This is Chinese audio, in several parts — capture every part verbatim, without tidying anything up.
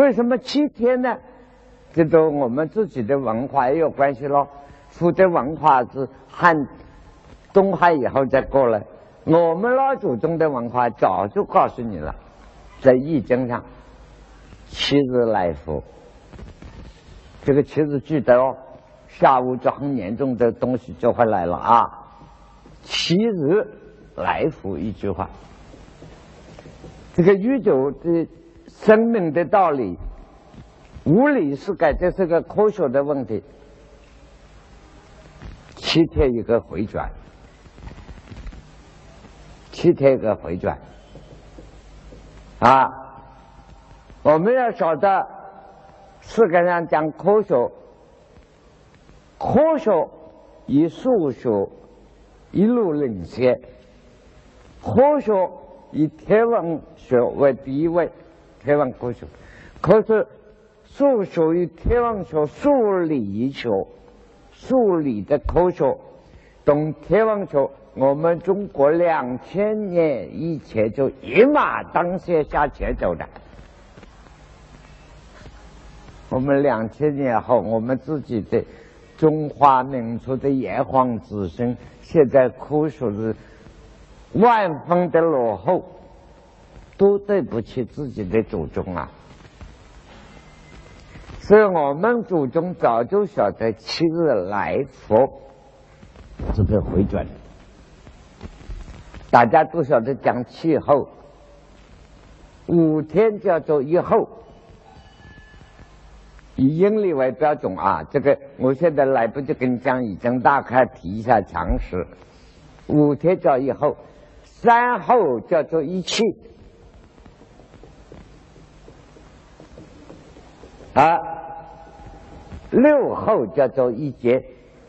为什么七天呢？这跟我们自己的文化也有关系咯。福德文化是汉东汉以后再过来，我们老祖宗的文化早就告诉你了，在易经上，七日来福。这个七日记得哦，下午就很严重的东西就会来了啊。七日来福一句话，这个宇宙的生命的道理，无理是改，这是个科学的问题。七天一个回转，七天一个回转啊！我们要晓得，世界上讲科学，科学以数学一路领先，科学以天文学为第一位，天文科学。可是数学与天文学、数理学、数理的科学，同天文学，我们中国两千年以前就一马当先向前走的。我们两千年后，我们自己的中华民族的炎黄子孙，现在科学是万分的落后，都对不起自己的祖宗啊！所以我们祖宗早就晓得七日来福这个回转，大家都晓得讲气候，五天叫做一候，以阴历为标准啊。这个我现在来不及跟你讲，已经大概提一下常识。五天叫一候，三候叫做一气啊，六候叫做一节。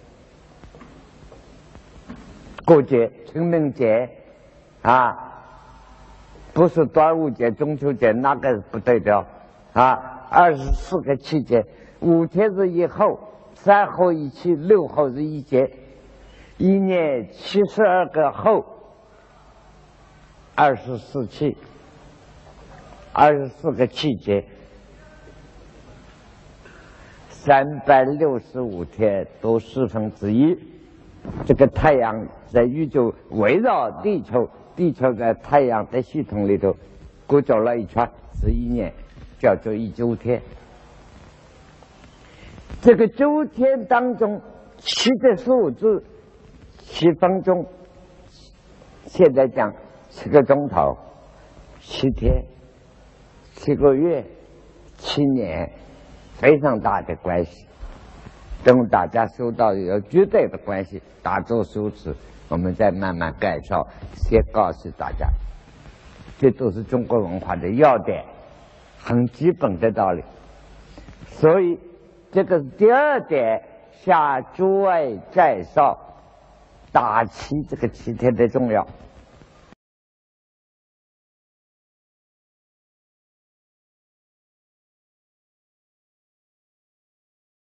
过节，清明节啊，不是端午节、中秋节，那个不对的啊。二十四个气节，五天是一候，三候一气，六候是一节，一年七十二个候，二十四气，二十四个气节，三百六十五天多四分之一。这个太阳在宇宙围绕地球，地球在太阳的系统里头过走了一圈，是一年，叫做一周天。这个周天当中，七的数字，七分钟，现在讲七个钟头，七天，七个月，七年，非常大的关系，跟大家修道有绝对的关系。大做修持，我们再慢慢介绍，先告诉大家，这都是中国文化的要点，很基本的道理。所以这个是第二点，向诸位介绍大七这个七天的重要。